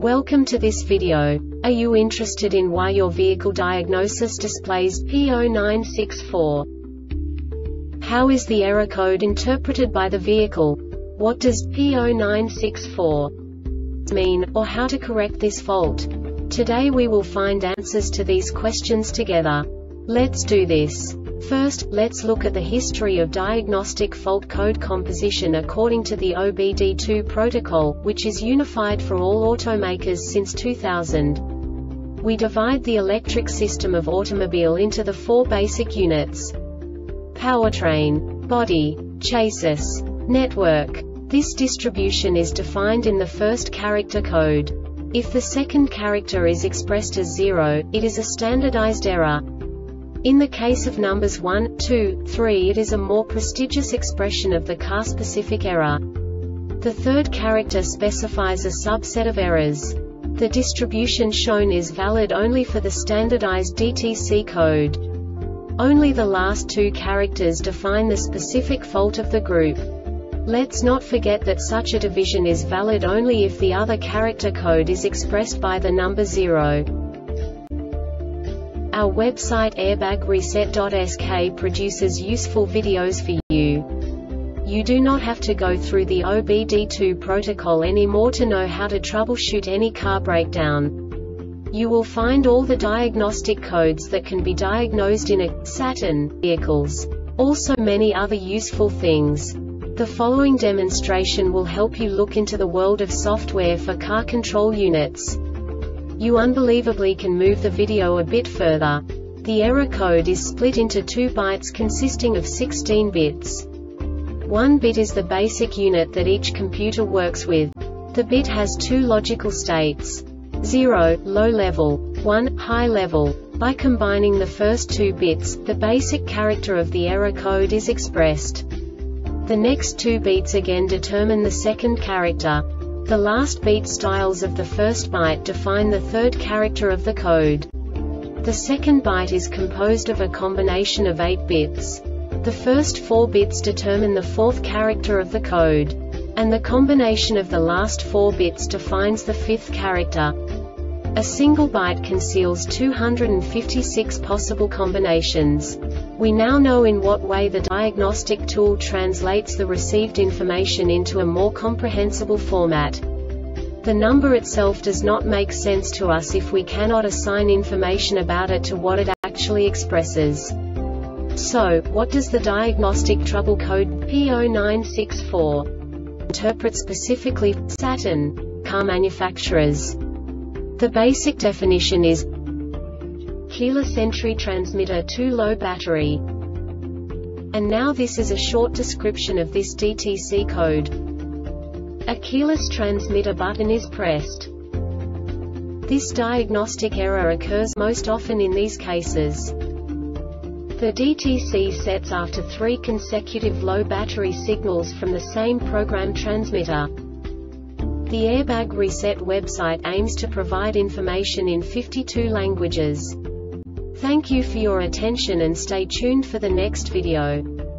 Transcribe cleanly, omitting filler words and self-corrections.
Welcome to this video. Are you interested in why your vehicle diagnosis displays P0964? How is the error code interpreted by the vehicle? What does P0964 mean, or how to correct this fault? Today we will find answers to these questions together. Let's do this. First, let's look at the history of diagnostic fault code composition according to the OBD2 protocol, which is unified for all automakers since 2000. We divide the electric system of automobile into the four basic units: powertrain, body, chassis, network. This distribution is defined in the first character code. If the second character is expressed as 0, it is a standardized error. In the case of numbers 1, 2, 3, it is a more prestigious expression of the car-specific error. The third character specifies a subset of errors. The distribution shown is valid only for the standardized DTC code. Only the last two characters define the specific fault of the group. Let's not forget that such a division is valid only if the other character code is expressed by the number 0. Our website airbagreset.sk produces useful videos for you. You do not have to go through the OBD2 protocol anymore to know how to troubleshoot any car breakdown. You will find all the diagnostic codes that can be diagnosed in a Saturn vehicles. Also many other useful things. The following demonstration will help you look into the world of software for car control units. You unbelievably can move the video a bit further. The error code is split into 2 bytes consisting of 16 bits. 1 bit is the basic unit that each computer works with. The bit has 2 logical states: 0, low level, 1, high level. By combining the first 2 bits, the basic character of the error code is expressed. The next 2 beats again determine the second character. The last beat styles of the first byte define the third character of the code. The second byte is composed of a combination of 8 bits. The first 4 bits determine the fourth character of the code. And the combination of the last 4 bits defines the fifth character. A single byte conceals 256 possible combinations. We now know in what way the diagnostic tool translates the received information into a more comprehensible format. The number itself does not make sense to us if we cannot assign information about it to what it actually expresses. So, what does the diagnostic trouble code P0964 interpret specifically for Saturn car manufacturers? The basic definition is keyless entry transmitter too low battery. And now this is a short description of this DTC code. A keyless transmitter button is pressed. This diagnostic error occurs most often in these cases. The DTC sets after 3 consecutive low battery signals from the same program transmitter. The Airbag Reset website aims to provide information in 52 languages. Thank you for your attention and stay tuned for the next video.